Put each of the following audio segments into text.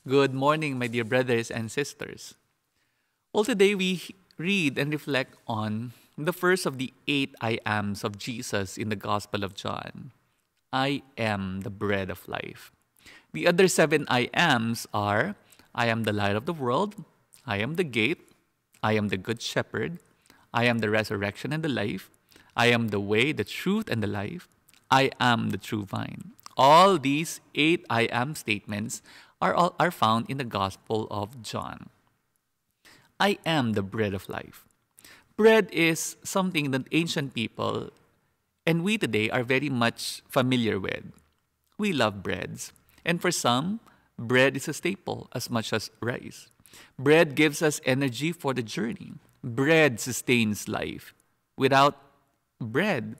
Good morning, my dear brothers and sisters. Well, today we read and reflect on the first of the 8 I ams of Jesus in the Gospel of John. I am the bread of life. The other 7 I ams are I am the light of the world, I am the gate, I am the good shepherd, I am the resurrection and the life, I am the way, the truth, and the life, I am the true vine. All these 8 I am statements are found in the Gospel of John. I am the bread of life. Bread is something that ancient people and we today are very much familiar with. We love breads. And for some, bread is a staple as much as rice. Bread gives us energy for the journey. Bread sustains life. Without bread,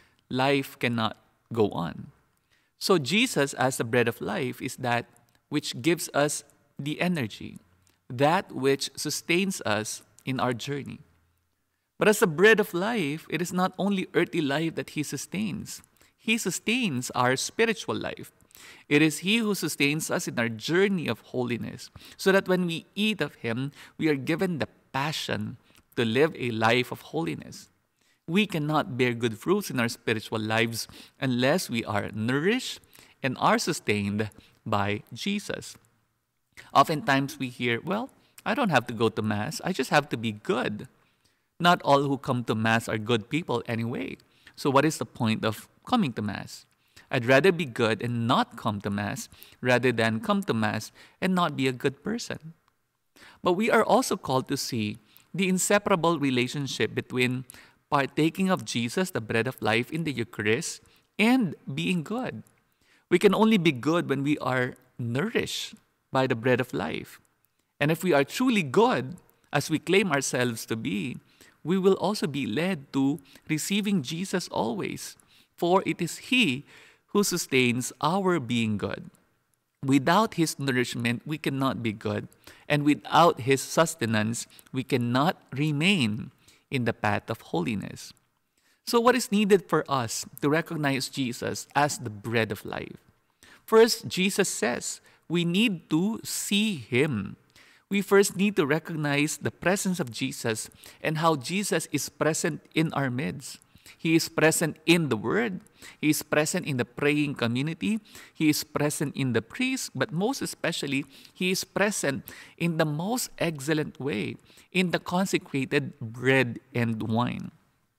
life cannot go on. So Jesus, as the bread of life, is that which gives us the energy, that which sustains us in our journey. But as the bread of life, it is not only earthly life that He sustains. He sustains our spiritual life. It is He who sustains us in our journey of holiness, so that when we eat of Him, we are given the passion to live a life of holiness. We cannot bear good fruits in our spiritual lives unless we are nourished and are sustained by Jesus. Oftentimes we hear, well, I don't have to go to Mass. I just have to be good. Not all who come to Mass are good people anyway. So what is the point of coming to Mass? I'd rather be good and not come to Mass rather than come to Mass and not be a good person. But we are also called to see the inseparable relationship between partaking of Jesus, the bread of life, in the Eucharist and being good. We can only be good when we are nourished by the bread of life. And if we are truly good, as we claim ourselves to be, we will also be led to receiving Jesus always. For it is He who sustains our being good. Without His nourishment, we cannot be good. And without His sustenance, we cannot remain in the path of holiness. So what is needed for us to recognize Jesus as the bread of life? First, Jesus says we need to see Him. We first need to recognize the presence of Jesus and how Jesus is present in our midst. He is present in the Word. He is present in the praying community. He is present in the priest, but most especially, He is present in the most excellent way, in the consecrated bread and wine.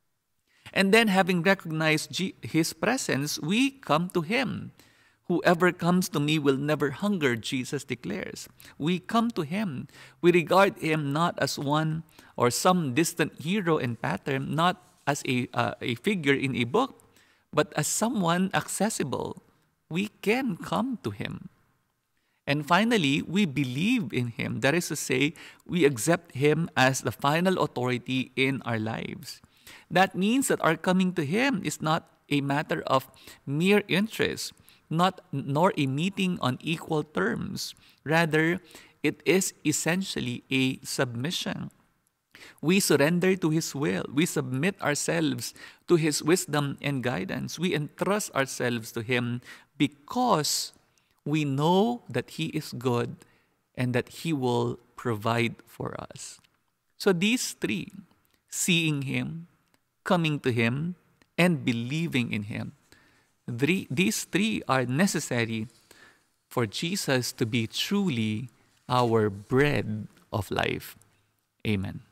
And then, having recognized His presence, we come to Him. Whoever comes to me will never hunger, Jesus declares. We come to Him. We regard Him not as one or some distant hero and pattern, not as a figure in a book, but as someone accessible. We can come to Him. And finally, we believe in Him. That is to say, we accept Him as the final authority in our lives. That means that our coming to Him is not a matter of mere interest, nor a meeting on equal terms. Rather, it is essentially a submission. We surrender to His will. We submit ourselves to His wisdom and guidance. We entrust ourselves to Him because we know that He is good and that He will provide for us. So these three, seeing Him, coming to Him, and believing in Him, these three are necessary for Jesus to be truly our bread of life. Amen.